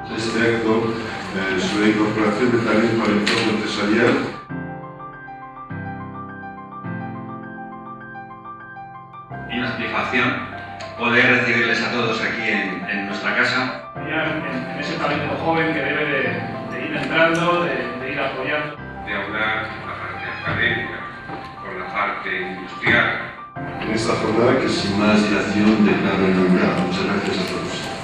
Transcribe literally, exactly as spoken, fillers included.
Este acto eh, sobre la incorporación de talento al entorno empresarial. Y una satisfacción poder recibirles a todos aquí en, en nuestra casa. En, en ese talento joven que debe de, de ir entrando, de, de ir apoyando. De hablar la parte académica con la parte industrial. En esta jornada que sin más dilación declaro el nombrado. Muchas gracias a todos.